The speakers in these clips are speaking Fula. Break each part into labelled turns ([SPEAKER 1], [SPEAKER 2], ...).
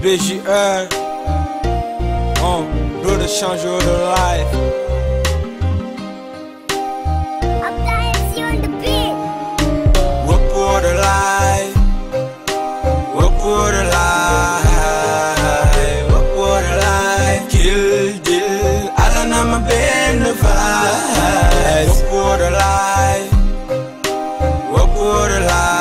[SPEAKER 1] BJR, brother change your life. Work for the life, work for the life, work for the life. Kill, deal, I don't know my benefits. Work for the life, work for the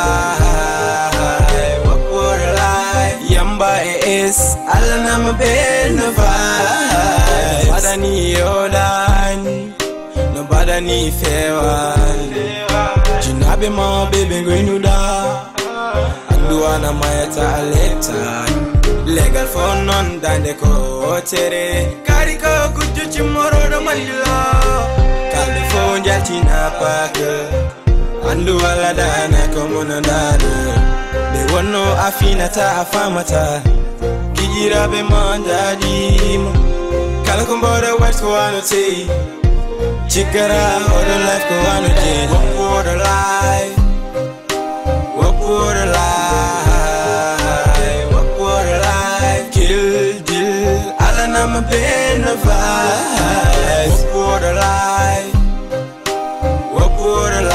[SPEAKER 1] life, work for the life. Yamba is, I don't know my benefits. Nobody need your line, nobody need fair one. Jinabe ma baby gwenu da Anduana mayeta aleta Legal for none dan de ko tere Kariko kuju chimoro do mandila Kalifo njatina pake Anduala dana komona dadu De wano afinata afamata Kijirabe mandadimo Kalakumbora wet ko anote Chikara, all the life go on again. Work for the life, work for the life, work for the life. Kill, deal, all of them are benefits. Work for the life, work for the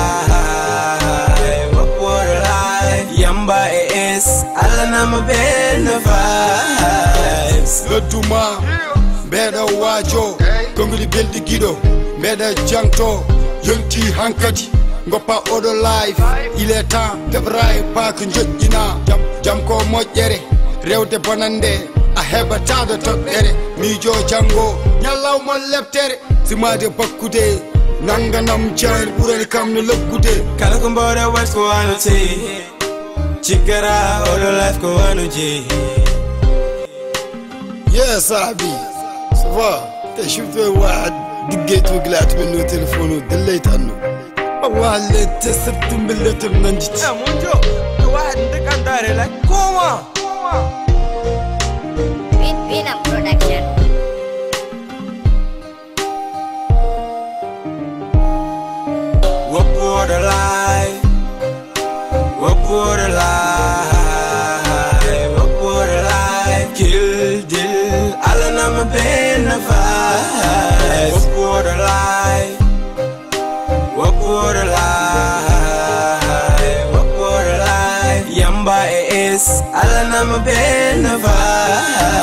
[SPEAKER 1] life, work for the life. Yamba is, all of them are benefits.
[SPEAKER 2] Lotuma, better wajo, Kongoli beldi gido. Meda Janto, Yonti Hankati, Gopa Odo Life, il est temps de braille pas que Jodina, Jamko Mojere, Reude Bonande, a hebata de Tokere, Mijo Jango, Yalaw mon leptere, Simade Bakude, Nanganam Chan, Ure kam no lokude,
[SPEAKER 1] Kalakumbora West go anote, Chikara, Odo Life go anoje.
[SPEAKER 2] Yes, Abi, ça va, t'es chauffé wad. Digate وقلعت منه تلفونه دليت عنه والله تسبت من اللي منجت
[SPEAKER 1] يا منجو واحد عندك انداري لك كوما
[SPEAKER 3] Vina Production.
[SPEAKER 1] Work for the life, work for the life, work for the life. Kill, deal, all of them are benefits. Work for the life, work for the life, work for the life. Yamba is, all of them are benefits.